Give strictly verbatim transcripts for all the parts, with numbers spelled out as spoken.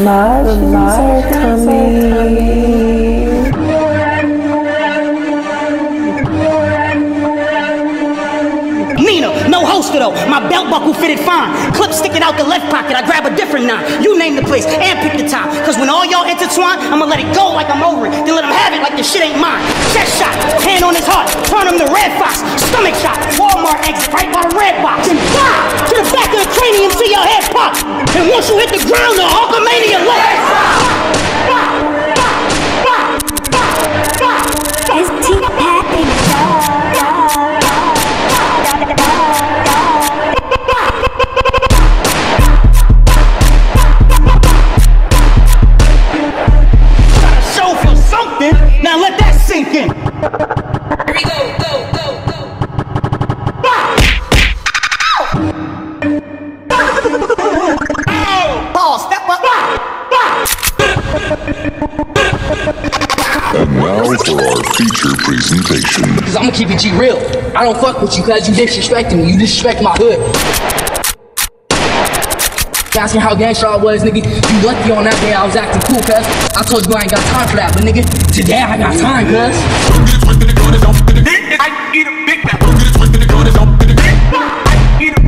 Martians are coming. Nina, no holster though, my belt buckle fitted fine. Clip sticking out the left pocket, I grab a different nine. You name the place and pick the time. Cause when all y'all intertwine, I'ma let it go like I'm over it. Then let them have it like the shit ain't mine. Chest shot, hand on his heart, turn him to Red Fox. Stomach shot, Walmart exit right by the red box. And fly to the back of the cranium till your head pop. And once you hit the ground, the Hulkamania left. Is T Papping Gotta show for something. Now let that sink in. Here we go, go, go, go. Ball, step up. And now for our feature presentation. Cause I'ma keep it G real. I don't fuck with you cause you disrespecting me. You disrespect my hood. Asking how gangster I was, nigga. You lucky on that day I was acting cool, cuz. I told you I ain't got time for that, but nigga, today I got time, cuz. I eat a big back. I eat a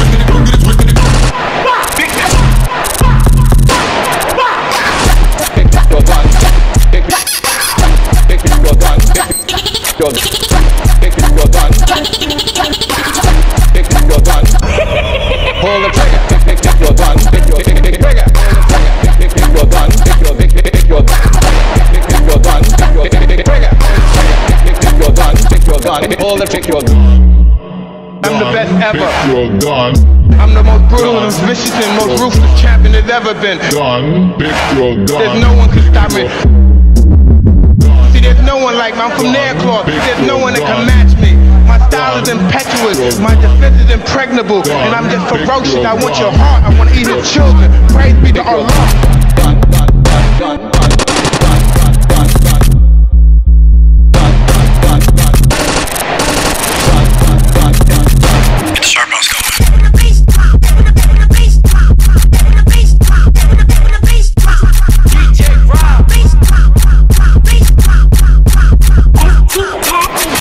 Pull the trigger, pick your gun, pick your pick pick trigger. Pick your gun, pick your pick pick your gun, pick your gun, pick your pick pick trigger. Pick your gun, pick your gun, pull the pick your gun. I'm the best ever. Pick your gun, I'm the most brutal and vicious and most ruthless champion there's ever been. gun, pick your gun. There's no one can stop me. See, there's no one like me. I'm from Nairclaw. There's no one that can match me. My style is impetuous, my defense is impregnable, and I'm just ferocious. I want your heart, I want to eat your children. Praise be to Allah. Gun, gun, gun, gun.